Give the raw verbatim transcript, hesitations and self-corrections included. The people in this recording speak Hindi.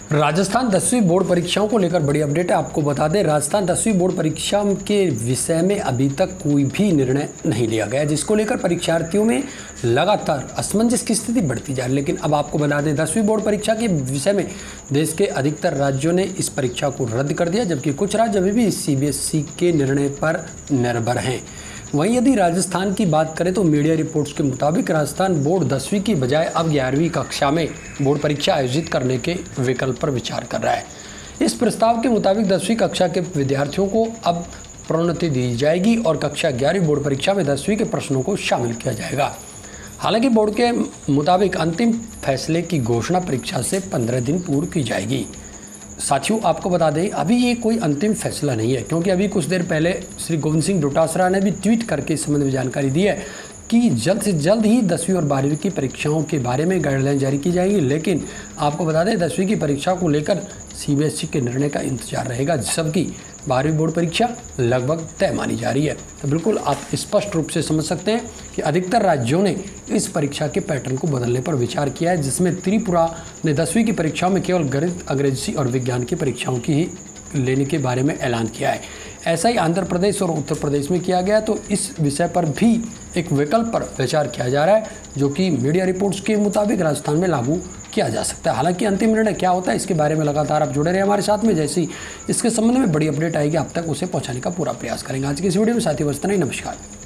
राजस्थान दसवीं बोर्ड परीक्षाओं को लेकर बड़ी अपडेट है। आपको बता दें, राजस्थान दसवीं बोर्ड परीक्षा के विषय में अभी तक कोई भी निर्णय नहीं लिया गया, जिसको लेकर परीक्षार्थियों में लगातार असमंजस की स्थिति बढ़ती जा रही है। लेकिन अब आपको बता दें, दसवीं बोर्ड परीक्षा के विषय में देश के अधिकतर राज्यों ने इस परीक्षा को रद्द कर दिया, जबकि कुछ राज्य अभी भी सी बी एस ई के निर्णय पर निर्भर हैं। वहीं यदि राजस्थान की बात करें तो मीडिया रिपोर्ट्स के मुताबिक राजस्थान बोर्ड दसवीं की बजाय अब ग्यारहवीं कक्षा में बोर्ड परीक्षा आयोजित करने के विकल्प पर विचार कर रहा है। इस प्रस्ताव के मुताबिक दसवीं कक्षा के विद्यार्थियों को अब प्रोन्नति दी जाएगी और कक्षा ग्यारहवीं बोर्ड परीक्षा में दसवीं के प्रश्नों को शामिल किया जाएगा। हालांकि बोर्ड के मुताबिक अंतिम फैसले की घोषणा परीक्षा से पंद्रह दिन पूर्व की जाएगी। साथियों, आपको बता दें, अभी ये कोई अंतिम फैसला नहीं है, क्योंकि अभी कुछ देर पहले श्री गोविंद सिंह डोटासरा ने भी ट्वीट करके इस संबंध में जानकारी दी है कि जल्द से जल्द ही दसवीं और बारहवीं की परीक्षाओं के बारे में गाइडलाइन जारी की जाएगी। लेकिन आपको बता दें, दसवीं की परीक्षा को लेकर सी बी एस ई के निर्णय का इंतजार रहेगा, जबकि बारहवीं बोर्ड परीक्षा लगभग तय मानी जा रही है। तो बिल्कुल आप स्पष्ट रूप से समझ सकते हैं कि अधिकतर राज्यों ने इस परीक्षा के पैटर्न को बदलने पर विचार किया है, जिसमें त्रिपुरा ने दसवीं की परीक्षाओं में केवल गणित, अंग्रेजी और विज्ञान की परीक्षाओं की ही लेने के बारे में ऐलान किया है। ऐसा ही आंध्र प्रदेश और उत्तर प्रदेश में किया गया। तो इस विषय पर भी एक विकल्प पर विचार किया जा रहा है, जो कि मीडिया रिपोर्ट्स के मुताबिक राजस्थान में लागू किया जा सकता है। हालांकि अंतिम निर्णय क्या होता है, इसके बारे में लगातार आप जुड़े रहे हमारे साथ में। जैसी इसके संबंध में बड़ी अपडेट आएगी, आप तक उसे पहुंचाने का पूरा प्रयास करेंगे। आज की इस वीडियो में साथी बस इतना ही। नमस्कार।